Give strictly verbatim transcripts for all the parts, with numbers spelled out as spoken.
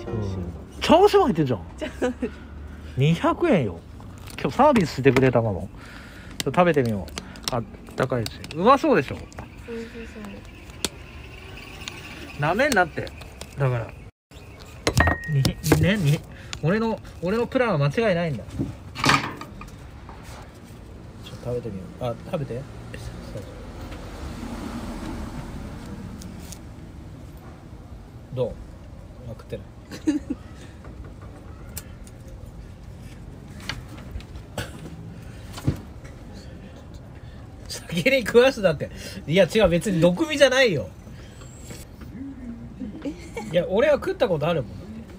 ャーシュー、 チャーシューも入ってんじゃん。にひゃくえんよ。今日サービスしてくれたかも。ちょっと食べてみよう。あったかいしうまそうでしょ。 そうそうそう。 なめんなってだからにねに俺の俺のプランは間違いないんだ。ちょっと食べてみよう。あ食べて。どう？あ食ってない。先に食わすだって。いや違う、別に毒味じゃないよ。いや俺は食ったことあるもん。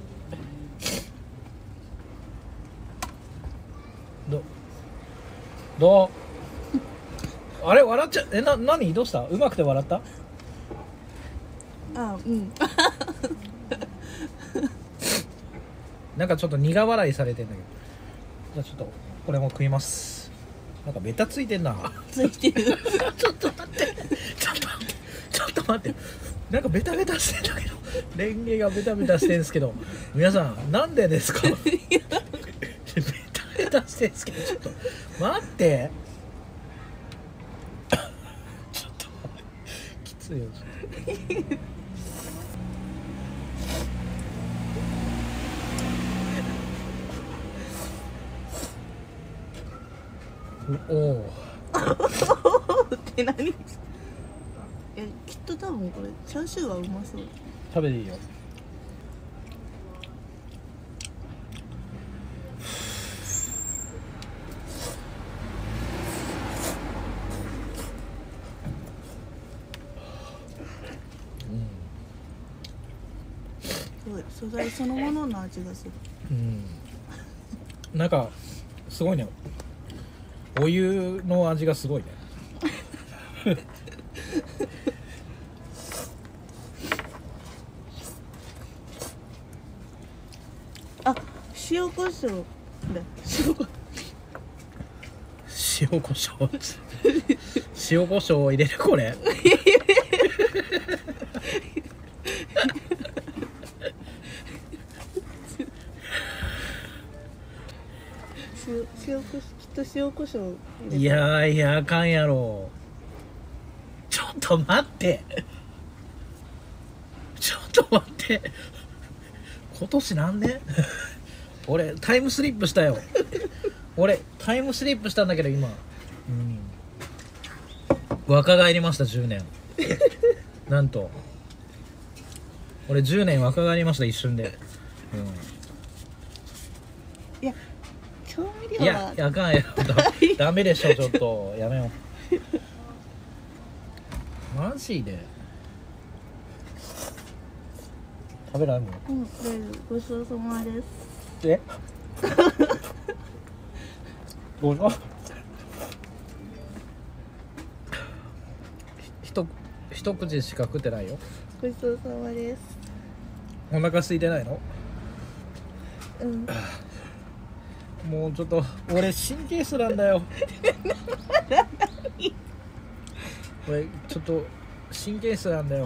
どどうあれ笑っちゃえな何どうした？うまくて笑った？ あうんなんかちょっと苦笑いされてんだけど。じゃあちょっとこれも食います。なんかベタついてんな。 ついてるちょっと待ってちょっと待ってちょっと待ってなんかベタベタしてんだけど、レンゲがベタベタしてんすけど、皆さんなんでですか？ベタベタしてんすけど、ちょっと待ってちょっと待ってきついよ。おおって何？えきっと多分これチャーシューはうまそう。 食べていいよ。 すごい素材そのものの味がする。 うんなんかすごいね、お湯の味がすごいね。 あ塩コショウだ。塩コ塩コショウ塩コショウを入れるこれ。 塩塩コシきっと塩コショウ入れた。 いやーいやあかんやろ。ちょっと待ってちょっと待って今年何年？俺タイムスリップしたよ。俺タイムスリップしたんだけど今、うん、若返りましたじゅうねん。なんと俺じゅうねん若返りました一瞬で、 いや調味うん、い料はやあかんやろ。だダメでしょちょっとやめよう。マジで食べないもん。 うん大丈夫。ごちそうさまです。 えどうぞ。ひと一口しか食ってないよ。 ごちそうさまです。 お腹空いてないの？ うんもうちょっと俺神経質なんだよ。俺ちょっと神経質なんだよ。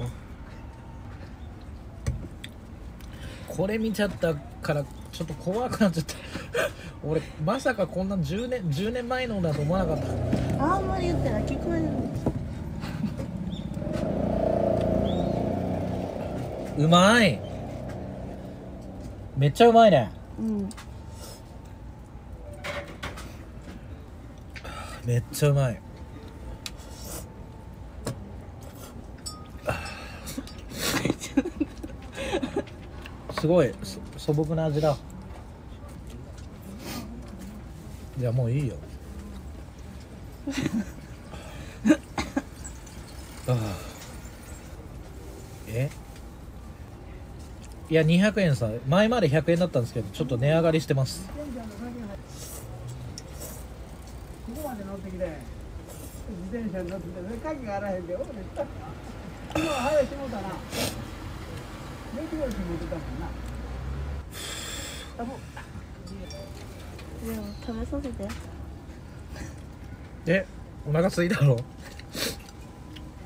これ見ちゃったからちょっと怖くなっちゃった。俺まさかこんなじゅうねんじゅうねんまえのだと思わなかった。 あんまり言ってない聞こえるんです。 うまい、めっちゃうまいね。 うんめっちゃうまい。すごい素朴な味だ。じゃあもういいよ。ああえいやにひゃくえんさ、前までひゃくえんだったんですけどちょっと値上がりしてます。 ここまで乗ってきて自転車に乗ってきて鍵があらへんで、俺今は早いしもうたな。免許用紙持ってたもんな。 でも食べさせて。 えお腹空いたろ。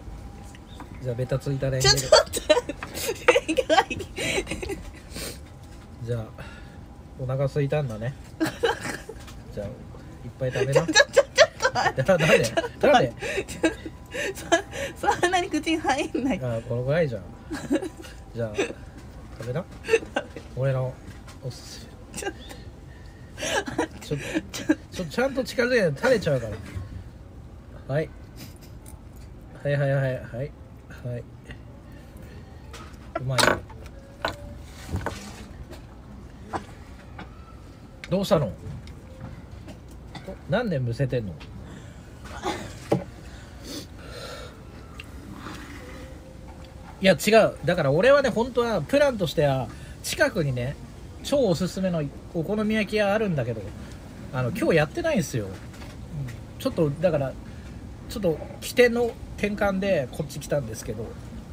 じゃあベタついたレンゲでちょっと待ってじゃあお腹空いたんだねじゃあいっぱい食べなちょちょちょっと待ってだなんでなんでそそんなに口に入んないあこのぐらいじゃんじゃあ食べな俺のおすすめちょちょちょちゃんと近づいて垂れちゃうからはい、はいはいはいはいはいうまいどうしたのなんでむせてんのいや違うだから俺はね本当はプランとしては近くにね超おすすめのお好み焼き屋あるんだけどあの今日やってないんですよ、うん、ちょっとだからちょっと起点の転換でこっち来たんですけど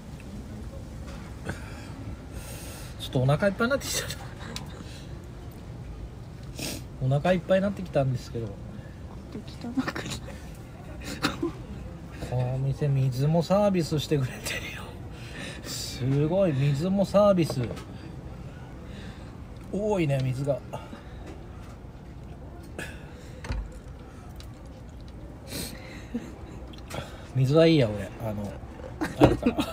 ちょっとお腹いっぱいになってきちゃったお腹いっぱいになってきたんですけど汚くないこの店水もサービスしてくれてるよすごい水もサービス多いね水が水はいいや俺あのあるから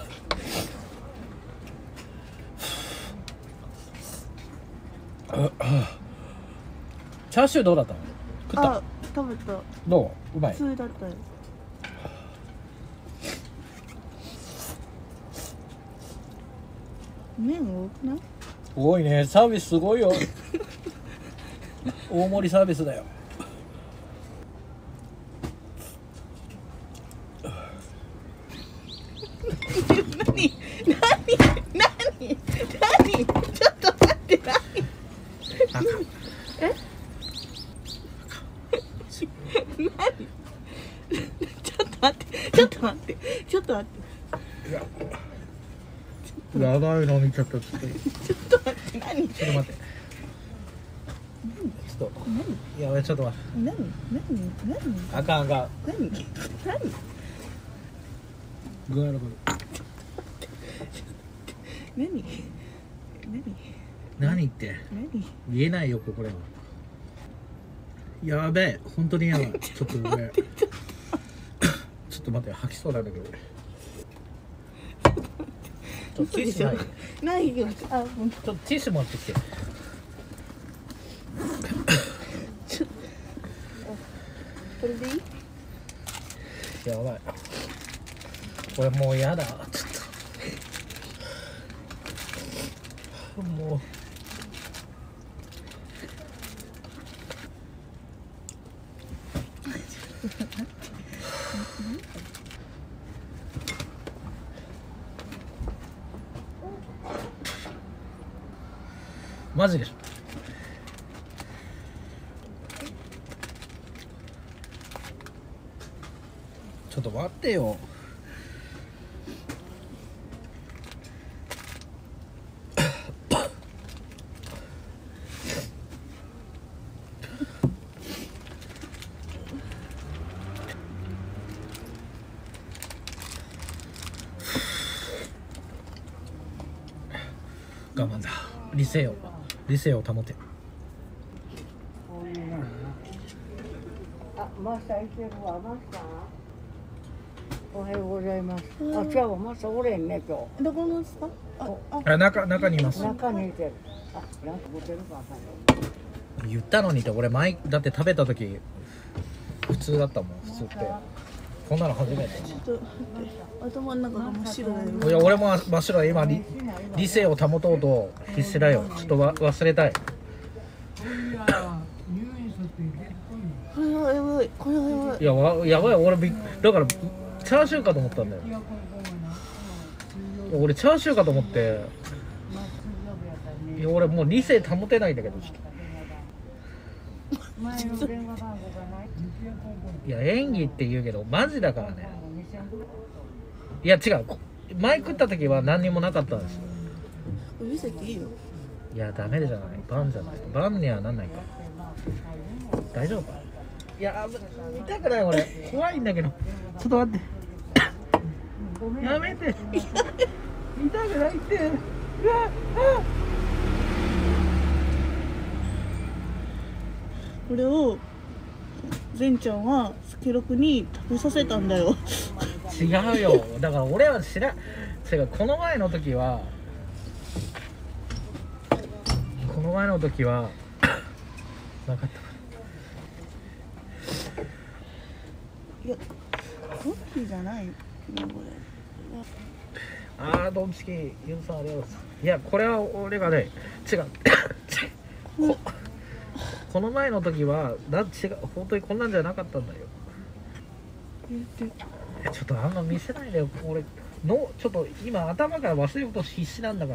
チャーシューどうだったの食ったあ食べたどううまい普通だったよ麺多くない多いねサービスすごいよ大盛りサービスだよ何何何何ちょっと待って何え何ちょっと待ってちょっと待ってちょっと待ってやばいの見ちゃったちょっとちょっと待って何ちょっと待ってちょっと何やばいちょっと待って何何何あかんあかん何何具合のこ何何何って何言えないよこれはやべえ本当にやばいちょっと俺ちょっと待って吐きそうなんだけどちょっとティッシュないないよあ本ちょっとティッシュ持ってきて当これでいいやばいこれもうやだちょっともうマジでしょちょっと待ってよ我慢だ理性を理性を保てあ、マスターいてるわ、マスター。おはようございます。あ、違うわ、マスターおれんね、今どこのですかあああ中中にいます日。中にいてる。あ、なんか持てるかわかんない。 言ったのにって俺前だって食べた時普通だったもん普通ってこんなの初めてちょっと待って頭の中が真っ白だよいや俺も真っ白今理理性を保とうと必死だよちょっとわ忘れたいこれはやばいこれはやばいいやわやばい俺びっだからチャーシューかと思ったんだよ俺チャーシューかと思っていや俺もう理性保てないんだけどちょっといや演技って言うけどマジだからねいや違う前食った時は何にもなかったんですよ見せていいよいやダメじゃないバンじゃないバンにはなんないか大丈夫かいや痛くない俺怖いんだけどちょっと待ってやめて痛くないってうわあこれを善ちゃんはスケロクに食べさせたんだよ。 違うよ。だから俺は知ら違う。この前の時はこの前の時はなかったかいやコッキーじゃないよこな。あードンチキユンさんありがとうございます。いやこれは俺がね違うこ, この前の時はだ違う本当にこんなんじゃなかったんだよ。 れ。 ちょっとあんま見せないでよ。俺のちょっと今頭から忘れようと必死なんだから。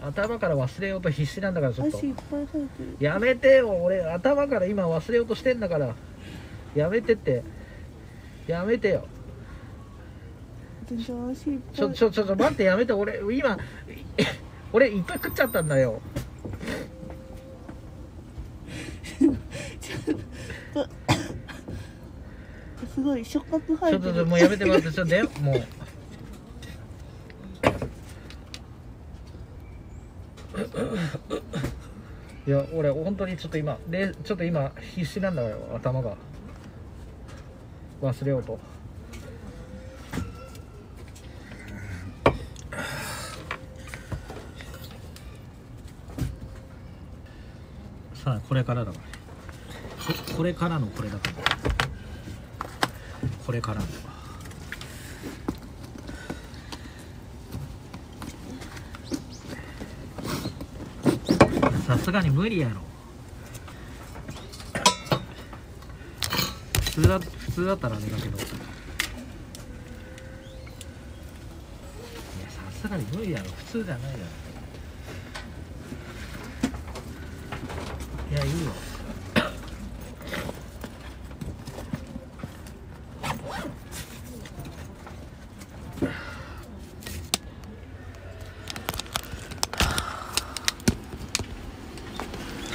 頭から忘れようと必死なんだからちょっと足いっぱい生えてる。 やめてよ。俺頭から今忘れようとしてんだからやめてってやめてよ。 全然足いっぱい。 ちょちょちょちょ待ってやめて。俺今俺いっぱい食っちゃったんだよ。 すごい触覚生えてる。 ちょっともうやめてもらってちょっとねもういや俺本当にちょっと今でちょっと今必死なんだよ。頭が忘れようと。さあこれからだからここれからのこれだからこれからのさすがに無理やろ。普通だ普通だったらあれだけどいやさすがに無理やろ。普通じゃないだろ。いやいいよ。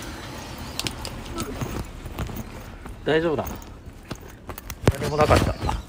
大丈夫だ。何もなかった。